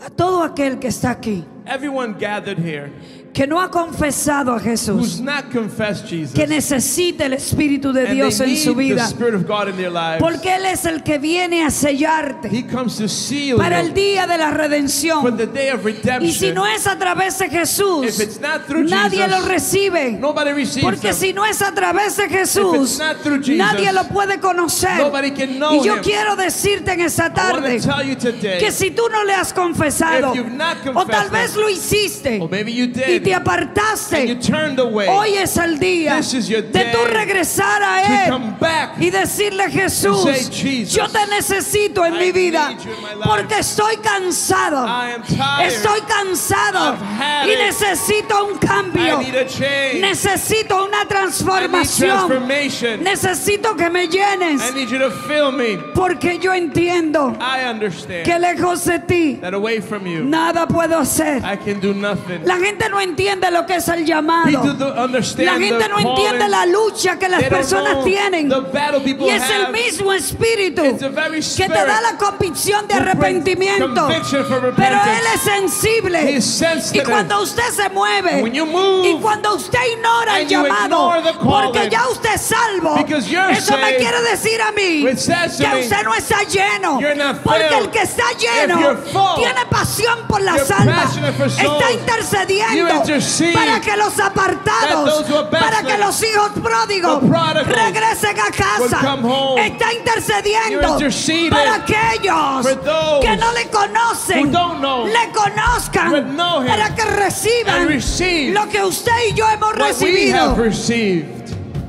a todo aquel que está aquí, everyone gathered here que no ha confesado a who's Jesús, not confessed Jesus, que necesita el Espíritu de and Dios they en su need the vida, Spirit of God in their lives. porque Él es el que viene a sellarte He comes to seal para el you día de la for redención. the day of Y si redemption. no es a través de Jesús, If it's not through nadie Jesus, lo recibe. nobody receives Porque them. si no es a través de If Jesús, it's not through Jesus, nadie lo puede conocer. nobody can know Y yo him. quiero decirte en esta I want tarde to tell you today, que si tú no le has confesado, if you've not o confessed tal vez him, lo hiciste or maybe you y did, te and you apartaste, turned away, hoy es el día This is your de day tú regresar a to Él come back y decirle: Jesús, and say, Jesus, yo te necesito en I mi vida, need you in my life. porque estoy cansado, I am tired. estoy cansado I've had y it. necesito un cambio, I need a change. necesito una I need transformación, transformation. necesito que me llenes, I need you to fill me. porque yo entiendo I understand que lejos de ti that away from you, nada puedo hacer. I can do nothing. La gente no entiende lo que es el llamado. People don't understand La gente the no entiende calling. la lucha que las They don't personas know tienen. the battle people Y es el have. mismo espíritu It's the very que spirit te da la convicción de who brings arrepentimiento. conviction for Pero repentance. Él es sensible. He is sensitive. Y cuando usted se mueve, When you move, y cuando usted ignora el and you llamado, ignore the calling, porque ya usted es salvo, because you're eso me saved, quiere decir a mí it says to que me, usted no está lleno. you're not Porque filled. el que está If lleno you're full, tiene pasión por las you're almas, passionate for souls. está You intercediendo intercede para que los that apartados, those who are para que backslid, los hijos pródigos the prodigals, regresen a casa. will come home. Está intercediendo You're interceding para aquellos for those que no le conocen, who don't know, le conozcan, but know him, para que reciban and receive lo que usted y yo hemos what we have recibido. received.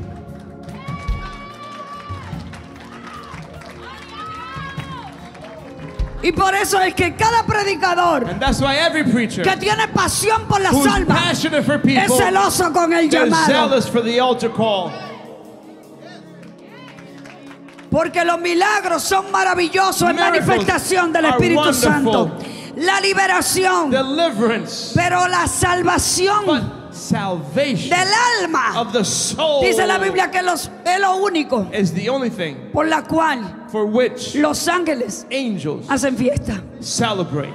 Y por eso es que cada predicador And that's why every preacher que tiene pasión por las who's almas passionate for es people, celoso con el they're llamado. zealous for the altar call. Porque los milagros son maravillosos en Miracles manifestación del are Espíritu wonderful. Santo. La liberación, Deliverance, pero la salvación but salvation del alma, of the soul dice la Biblia que es lo único is the only thing por la cual for which los ángeles angels hacen fiesta. celebrate.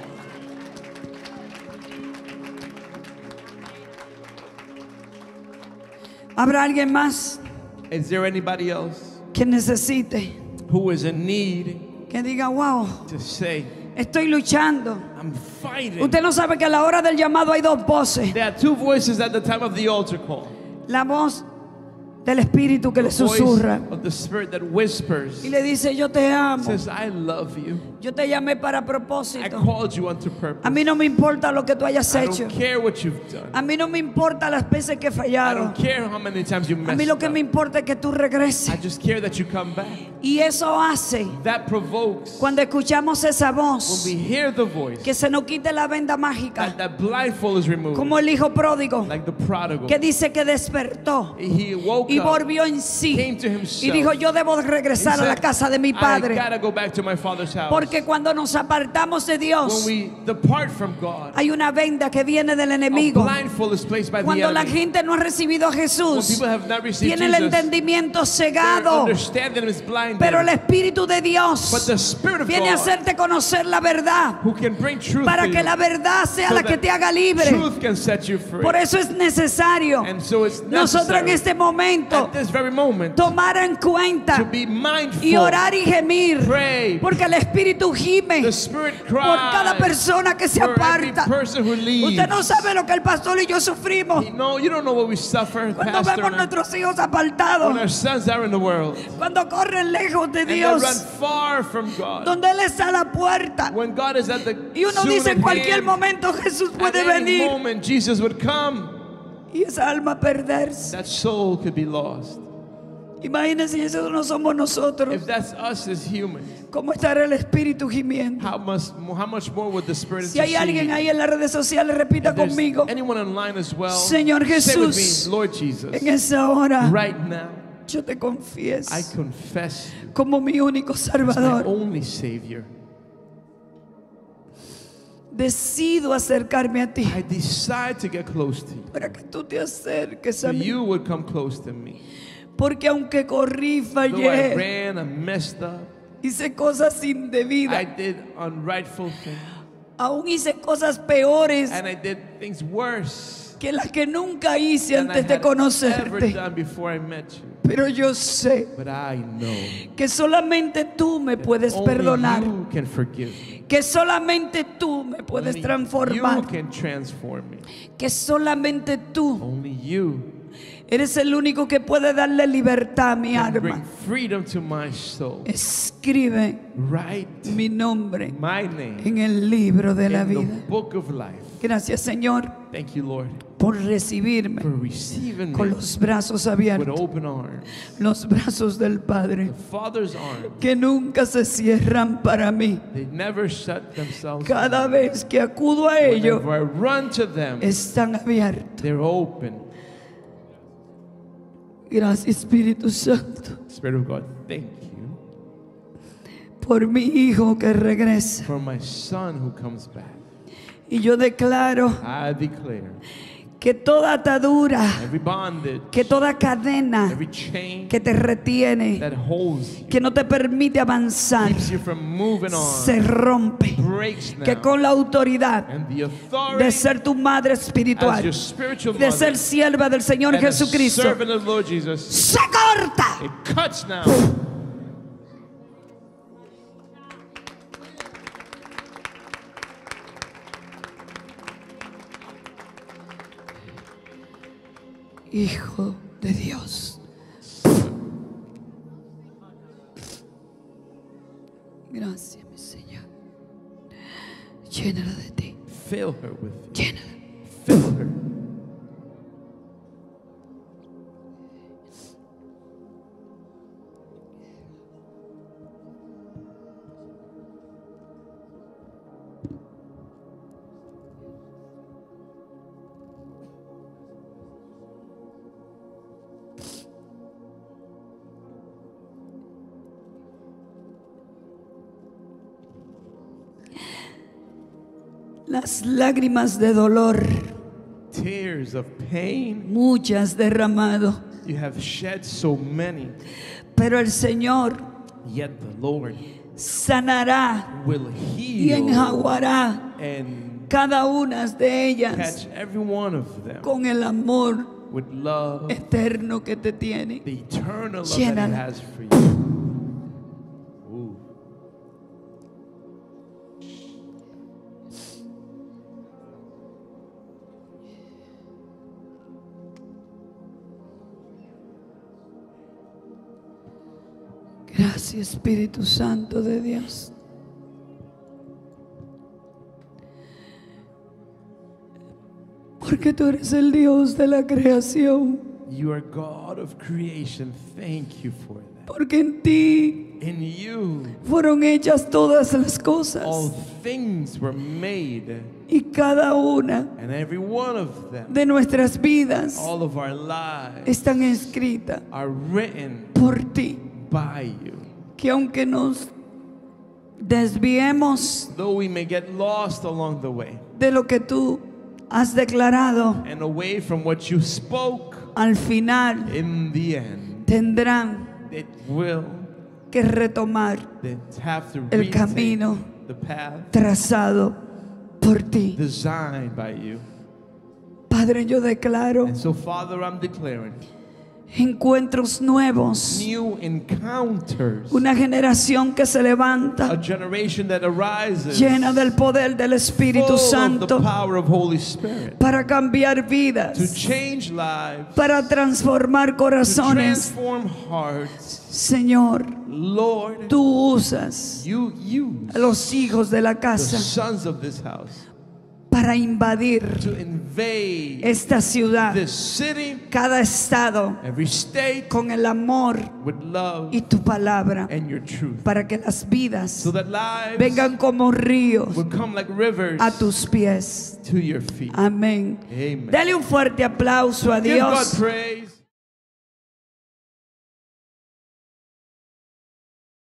¿Habrá alguien más Is there anybody else que necesite, who is in need que diga: wow, to say, estoy luchando? I'm fighting? Usted no sabe que a la hora del llamado hay dos voces. There are two voices at the time of the altar call. La voz del Espíritu que le The voice susurra of the Spirit that whispers, y le dice: yo te amo, says, I love you. yo te llamé para I propósito. called you unto purpose. A mí no me importa lo que tú hayas I hecho. don't care what you've done. A mí no me importa las veces que he I fallado. don't care how many times you A messed mí lo que me up. importa es que tú regreses. I just care that you come back. Y eso hace, That provokes, cuando escuchamos esa when voz, we hear the voice, que se nos quite la venda mágica, that blindfold is removed, como el hijo pródigo, like the prodigal. que dice que despertó He woke y up, volvió en came sí to y himself. dijo: yo debo He regresar a la said, casa de mi I padre. gotta go back to my father's house. Porque cuando nos apartamos de When Dios, we depart from God, hay una venda que viene del a enemigo. blindfold is placed by the Cuando la enemy. gente no ha recibido a When Jesús, people have not received tiene el Jesus, entendimiento their cegado. understanding is blinded. Pero el Espíritu de But Dios the Spirit of viene a God, hacerte conocer la verdad, who can bring truth para to que you, la verdad sea so la que that te haga libre. truth can set you free. Por eso es necesario And so it's nosotros en necessary este momento at this very moment tomar en to cuenta be mindful, y orar y gemir, pray. porque el Espíritu gime The Spirit por cada cries persona que se for every aparta. person who leaves. Usted no sabe lo que el pastor y yo sufrimos No, you don't know what we suffer, cuando Pastor, vemos and nuestros hijos when apartados, our sons are in the world cuando corren lejos de and they run Dios, far from God. donde Él está a la puerta. When God is at the Y uno soon dice: at en cualquier hand, momento Jesús at puede any venir moment Jesus would come. y esa alma perderse. That soul could be lost. Imagínense si eso no somos nosotros. If that's us as humans, ¿Cómo estará el Espíritu gimiendo? how much more would the Spirit Si hay alguien intercede? ahí en las redes sociales, repita If there's conmigo: anyone online as well, Señor say with Jesús, me, Lord Jesus, en esa hora right now, yo te confieso I confess you como mi único as my Salvador. only Savior. Decido acercarme a ti I decide to get close to you, para que tú te acerques so a mí. you would come close to me. Porque aunque corrí, Though I fallé, ran, I messed up, hice cosas I indebidas, did unrightful things. Aún hice cosas peores and I did things worse que las que nunca hice than I antes de had ever conocerte. done before I met you. Pero yo sé But I know que solamente tú me puedes only perdonar, you can forgive me. que solamente tú me puedes Only transformar, you can transform me. que solamente tú Only you eres el único que puede darle libertad a mi can alma. bring freedom to my soul. Escribe Write mi nombre my name en el libro de la in the vida. book of life. Gracias, Señor, Thank you, Lord, por recibirme for receiving con me los brazos with abiertos, open arms. los brazos del Padre, The Father's arms, que nunca se cierran para mí. they never shut themselves. Cada vez que acudo a ellos, Whenever I run to them, están abiertos. they're open. Gracias, Espíritu Santo, Spirit of God, thank you por mi hijo que regresa. for my son who comes back. Y yo declaro I declare que toda atadura, every bondage, que toda cadena every chain que te retiene, that holds you, que no te permite avanzar, keeps you from moving se on, rompe. breaks Que now. con la autoridad And the de authority ser tu madre as espiritual, your spiritual de ser mother sierva del Señor and a Jesucristo, servant of the Lord Jesus, se corta. it cuts now. Hijo de Dios. Gracias, mi Señor. Llénala de ti. Fill her with you. Llénala. Fill her. Las lágrimas de dolor, Tears of pain, muchas derramado, you have shed so many, pero el Señor yet the Lord sanará will y heal enjaguará and cada una de ellas catch every one of them con el amor with love, eterno que te tiene. the eternal love that Llénala. He has for you. Ooh. Gracias, Espíritu Santo de Dios. Porque tú eres el Dios de la creación. You are God of creation. Thank you for that. Porque en ti In you, fueron hechas todas las all cosas. things were made, Y cada una and every one of them, de nuestras vidas all of our lives, están escritas are written por ti. by you. Que aunque nos desviemos Though we may get lost along the way de lo que tú has declarado, and away from what you spoke, al final in the end, tendrán it will que retomar then have to el retake camino the path trazado por ti. designed by you. Padre, yo declaro And so, Father, I'm declaring encuentros nuevos, new encounters, una generación que se a levanta generation that arises llena del poder del Espíritu full of the Santo power of Holy Spirit para cambiar to vidas, change lives, para transformar to corazones. transform hearts. Señor, Lord, tú usas you use a los hijos de la the casa sons of this house para invadir to invade esta ciudad, this city, cada estado, every state, con el amor with love y tu palabra, and your truth, para que las vidas so that lives vengan como ríos would come like rivers a tus pies. to your feet. Amén. Amen. Dale un fuerte aplauso a Give God Dios. praise.